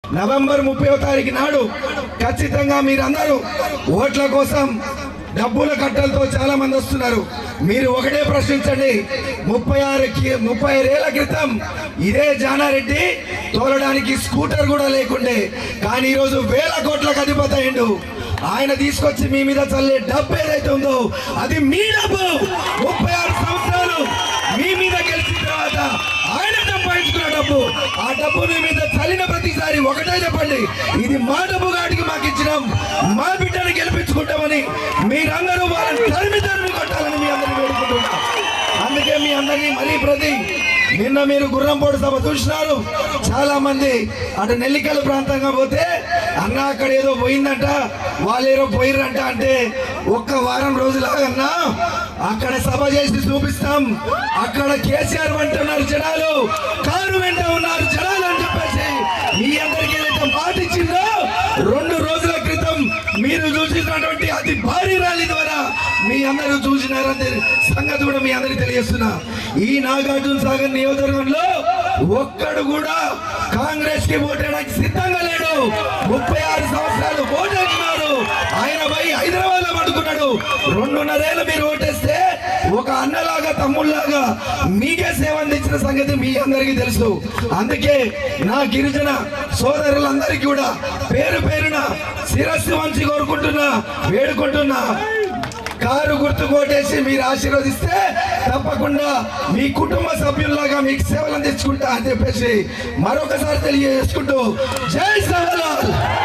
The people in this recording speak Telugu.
నవంబర్ 30వ తారీఖు నాడు ఖచ్చితంగా మీరందరూ ఓట్ల కోసం డబ్బుల కట్టలతో చాలా మంది వస్తున్నారు. మీరు ఒకటే ప్రశ్నించండి, 36 ఏళ్ల క్రితం ఇదే జానారెడ్డి తోలడానికి స్కూటర్ కూడా లేకుండే, కానీ ఈరోజు వేల కోట్లకు అధిపతి అయ్యిండు. ఆయన తీసుకొచ్చి మీ మీద చల్లే డబ్బు ఏదైతే ఉందో అది మీ డబ్బు. 36 సంవత్సరాలు మీ మీద గెలిచిన తర్వాత ఆయన సంపాదించుకున్న డబ్బు, ఆ డబ్బు మీ మీద చల్లిన ప్రతిసారి ఒకటే చెప్పండి, ఇది మా డబ్బు కాటికి మాకు ఇచ్చినాం, మా బిడ్డను గెలిపించుకుంటామని మీరందరూ వాళ్ళని తరిమి కొట్టాలని మీ అందరినీ వేడుకుంటున్నా. అందుకే మీ అందరినీ మరీ నిన్న మీరు గుర్రంపోడు సభ చూసినారు. చాలా మంది అటు నెల్లికల్ ప్రాంతంగా పోతే అన్న అక్కడ ఏదో పోయిందంట, వాళ్ళేదో పోయిర్రంట అంటే ఒక్క వారం రోజులాగన్నా అక్కడ సభ చేసి చూపిస్తాం. అక్కడ కేసీఆర్ వెంట ఉన్నారు జనాలు, కారు వెంట ఉన్నారు జనాలు అని చెప్పేసి మీ అందరికీ ఏదైతే మాట ఇచ్చిందో 2 రోజుల క్రితం మీరు చూసినటువంటి అతి భారీ ర్యాలీ ద్వారా మీ అందరూ చూసినారని సంగతి కూడా మీ అందరికీ తెలియజేస్తున్నా. ఈ నాగార్జున సాగర్ నియోజకవర్గంలో ఒక్కడు కూడా కాంగ్రెస్ కి ఓటేయడానికి సిద్ధంగా లేడు. 36 సంవత్సరాలు ఓటేస్తున్నారు. ఆయన పోయి హైదరాబాద్ లో పడుకున్నాడు. 2.5 ఏళ్ళు మీరు ఓటేస్తే ఒక అన్నలాగా తమ్ముళ్లాగా మీకే సేవ అందించిన సంగతి మీ అందరికీ తెలుసు. అందుకే నా గిరిజన సోదరులందరికీ కూడా పేరు పేరున శిరస్సు వంచి వేడుకుంటున్నా. కారు గుర్తు కోటేసి మీరు ఆశీర్వదిస్తే తప్పకుండా మీ కుటుంబ సభ్యుల్లాగా మీకు సేవలు అందించుకుంటా అని చెప్పేసి మరొకసారి తెలియజేసుకుంటూ జై శ్రీరామ్.